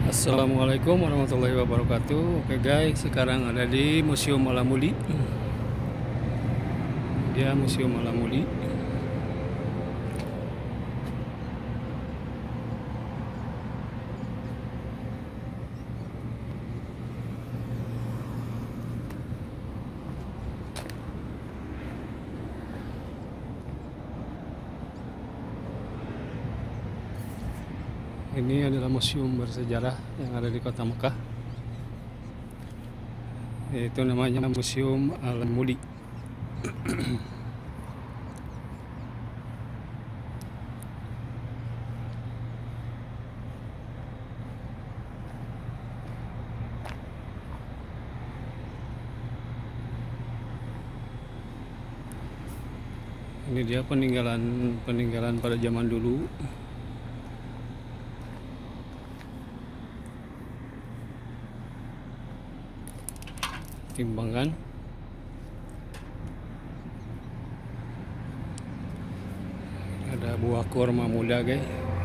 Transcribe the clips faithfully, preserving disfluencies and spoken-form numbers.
Assalamualaikum warahmatullahi wabarakatuh. Oke guys, sekarang ada di Museum Malamudi. Ya, Museum Malamudi. Ini adalah museum bersejarah yang ada di Kota Mekah. Itu namanya Museum Al-Mudi. Ini dia peninggalan peninggalan pada zaman dulu. Timbangan, ada buah kurma muda guys.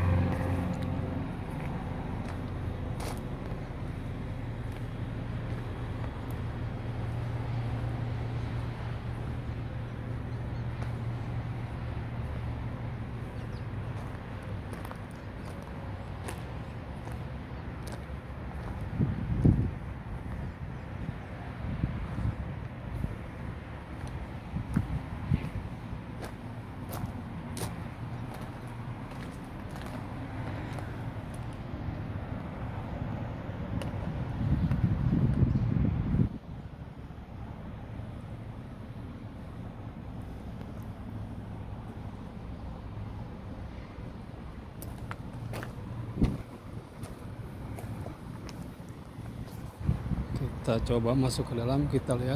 Kita coba masuk ke dalam, kita lihat.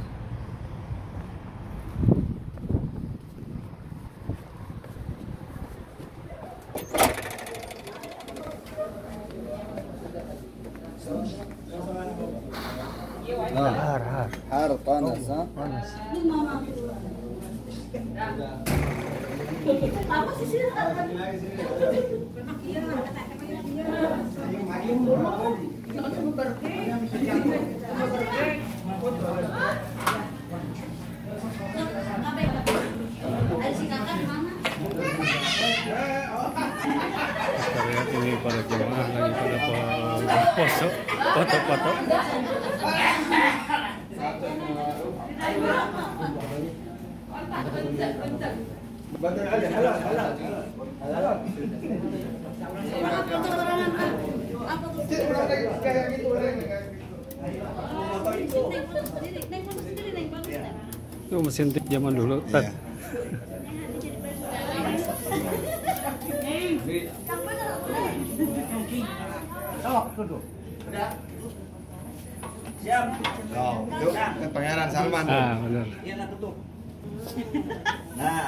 Nah, Har, har. har panas, ha? Panas. Kita lihat ini para jemaah lagi pada foto, foto-foto. Itu mesin tip zaman dulu, Tat. Siap. Oh, itu kan Pangeran Salman. Ah, benar. Iya, nah tutup. Nah.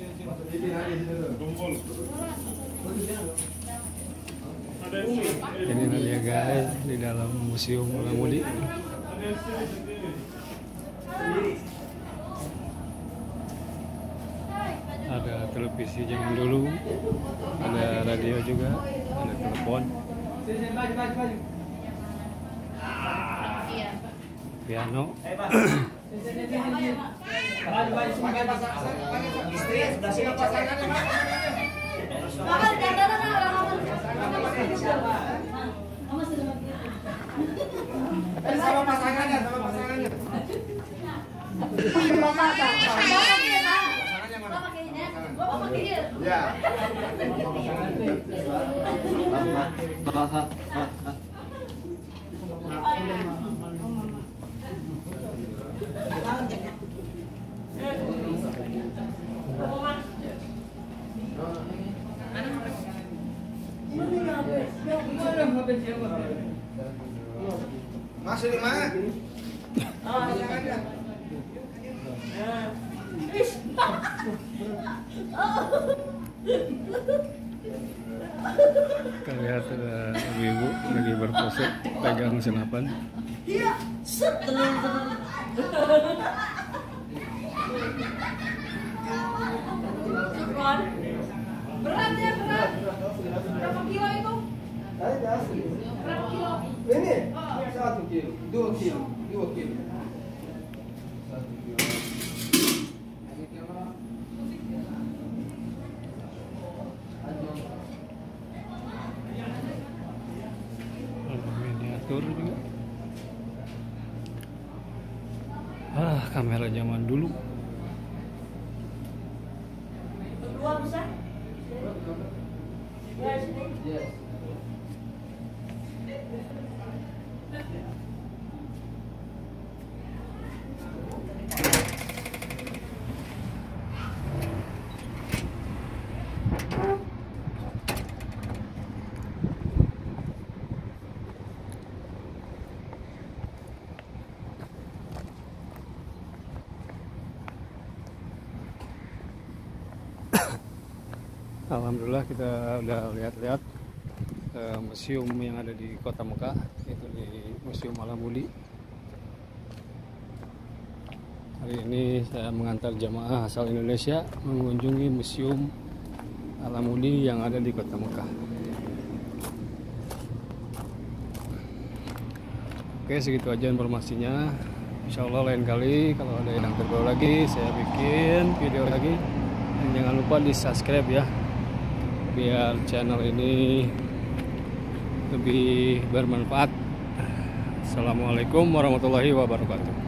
Ini dia guys di dalam Museum Malamudi. Ada televisi zaman dulu, ada radio juga, ada telepon, piano. Istri sudah siap pasangannya, Pak. Sama pasangannya, sama pasangannya. Ya. Masih di mana? Kita lihat ada ibu lagi berpose pegang senapan. Iya, setelah berat ya berat. Berapa kilo itu? Berapa kilo? Ini satu kilo, dua kilo, dua kilo. Satu kilo. Ini kilo. Miniatur juga. Ah, kamera zaman dulu. Dua bisa? Ya, sini. Yes. Alhamdulillah kita udah lihat-lihat uh, museum yang ada di Kota Mekah, itu di Museum Al-Amudi. Hari ini saya mengantar jamaah asal Indonesia mengunjungi Museum Al-Amudi yang ada di Kota Mekah. Oke, segitu aja informasinya. Insya Allah lain kali kalau ada yang terbaru lagi saya bikin video lagi. Dan jangan lupa di subscribe ya, biar channel ini lebih bermanfaat. Assalamualaikum warahmatullahi wabarakatuh.